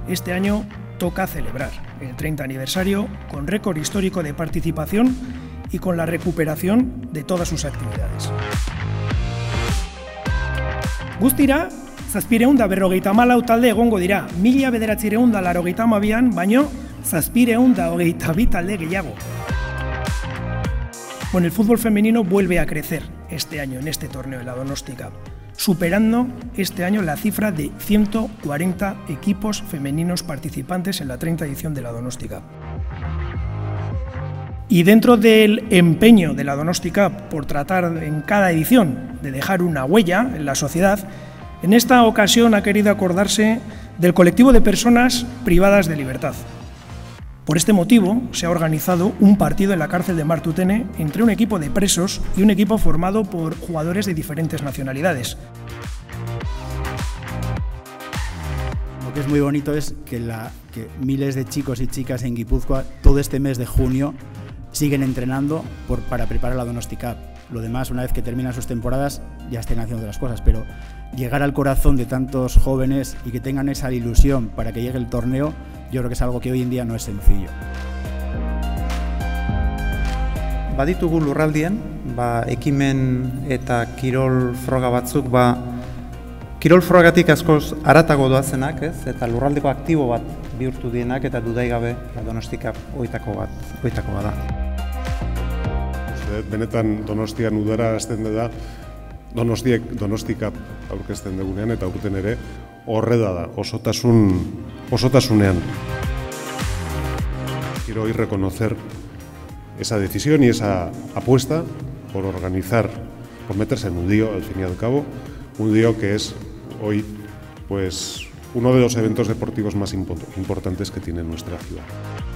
este año toca celebrar el 30 aniversario con récord histórico de participación y con la recuperación de todas sus actividades. Guztira, 754 talde egongo dira, 1982an baino 722 talde gehiago. Bueno, el fútbol femenino vuelve a crecer este año en este torneo de la Donosti Cup, superando este año la cifra de 140 equipos femeninos participantes en la 30 edición de la Donosti Cup. Y dentro del empeño de la Donosti Cup por tratar en cada edición de dejar una huella en la sociedad, en esta ocasión ha querido acordarse del colectivo de personas privadas de libertad. Por este motivo se ha organizado un partido en la cárcel de Martutene entre un equipo de presos y un equipo formado por jugadores de diferentes nacionalidades. Lo que es muy bonito es que miles de chicos y chicas en Guipúzcoa todo este mes de junio siguen entrenando para preparar la Donosti Cup. Lo demás, una vez que terminan sus temporadas, ya estén haciendo otras cosas, pero llegar al corazón de tantos jóvenes y que tengan esa ilusión para que llegue el torneo, yo creo que es algo que hoy en día no es sencillo. Baditugu lurraldien, ekimen eta kirol froga batzuk, kirol frogagatik askoz haratago doazenak, eta lurraldeko aktibo bat bihurtu dienak eta dudaigabe Donosti Cup hoitako bada. Benetan Donostian udara hasten da, Donostiek Donosti Cup aurkezten dugunean eta aurten ere horreda da, osotasunean. Quiero hoy reconocer esa decisión y esa apuesta por organizar, por meterse en un lío, al fin y al cabo, un lío que es hoy pues uno de los eventos deportivos más importantes que tiene nuestra ciudad.